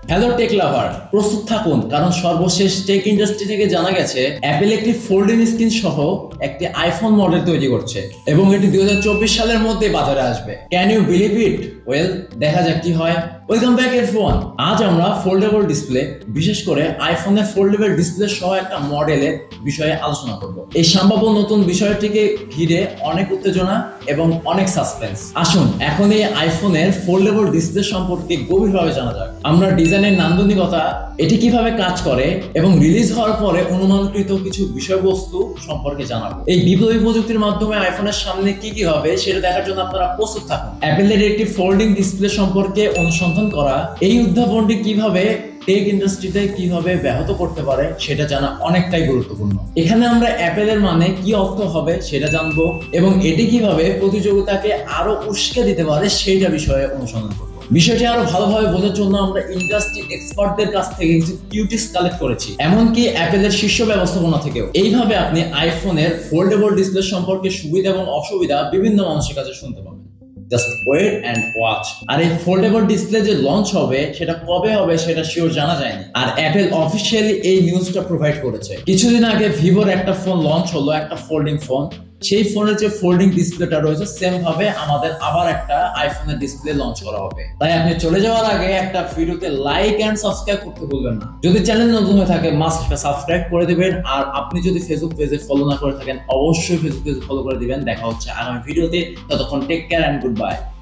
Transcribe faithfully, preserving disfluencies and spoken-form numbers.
Hello take লাভার, প্রস্তুত থাকুন, কারণ সর্বশেষ টেক ইন্ডাস্ট্রি থেকে জানা গেছে অ্যাপেল একটি ফোল্ডিং স্ক্রিন সহ একটি আইফোন মডেল তৈরি করছে এবং এটি দুই হাজার চব্বিশ সালের মধ্যে বাজারে আসবে। Can you believe it? Well, দেখা যাক কি হয়। Welcome back everyone. আজ আমরা ফোল্ডেবল ডিসপ্লে, বিশেষ করে আইফোনের ফোল্ডেবল ডিসপ্লে সহ একটা মডেলের বিষয়ে আলোচনা করব। এই সম্ভাব্য নতুন বিষয়টিকে ঘিরে অনেক উত্তেজনা এবং অনেক সাসপেন্স। আসুন এখন এই আইফোনের ফোল্ডেবল ডিসপ্লে সম্পর্কে গভীরভাবে জানা যাক। আমরা ডিজাইনের নান্দনিকতা, এটি কিভাবে কাজ করে এবং রিলিজ হওয়ার পরে অনুমানকৃত কিছু বিষয়বস্তু সম্পর্কে জানাবো। এই বিপ্লবী প্রযুক্তির মাধ্যমে আইফোনের সামনে কি কি হবে সেটা দেখার জন্য আপনারা প্রস্তুত থাকুন। অ্যাপেলের একটি ফোল্ডিং ডিসপ্লে সম্পর্কে অনুসন্ধান করা, এই উদ্ভাবনটি কিভাবে টেক ইন্ডাস্ট্রিতে কিভাবে ব্যাহত করতে পারে সেটা জানা অনেকটাই গুরুত্বপূর্ণ। এখানে আমরা অ্যাপেলের মানে কি অর্থ হবে সেটা জানবো এবং এটি কিভাবে প্রতিযোগিতাকে আরো উস্কে দিতে পারে সেইটা বিষয়ে অনুসন্ধান করবো। বিষয়টি আরো ভালোভাবে বোঝার জন্য আমরা ইন্ডাস্ট্রি এক্সপার্টদের কাছ থেকে কিছু কিউটিস কালেক্ট করেছি, এমনকি অ্যাপেলের শীর্ষ ব্যবস্থাপনা থেকেও। এইভাবে আপনি আইফোনের ফোল্ডেবল ডিসপ্লে সম্পর্কে সুবিধা এবং অসুবিধা বিভিন্ন মানুষের কাছে শুনতে পাবেন। Just wait and watch. আর এই ফোল্ডেবল ডিসপ্লে যে লঞ্চ হবে সেটা কবে হবে সেটা শিওর জানা যায়নি, আর অ্যাপেল অফিসিয়ালি এই নিউজটা প্রোভাইড করেছে। কিছুদিন আগে ভিভোর একটা ফোন লঞ্চ হলো, একটা ফোল্ডিং ফোন। সেই ফোনের যে ফোল্ডিং ডিসপ্লেটা রয়েছে সেম ভাবে আমাদের আবার একটা আইফোনের ডিসপ্লে লঞ্চ করা হবে। তাই আপনি চলে যাওয়ার আগে একটা ভিডিওতে লাইক এন্ড সাবস্ক্রাইব করতে ভুলবেন না। যদি চ্যানেল নতুন হয়ে থাকে মাস্ট একটা সাবস্ক্রাইব করে দিবেন। আর আপনি যদি ফেসবুক পেজে ফলো না করে থাকেন অবশ্যই ফেসবুক পেজে ফলো করে দিবেন। দেখা হচ্ছে আগামী ভিডিওতে। ততক্ষণ take care and good by.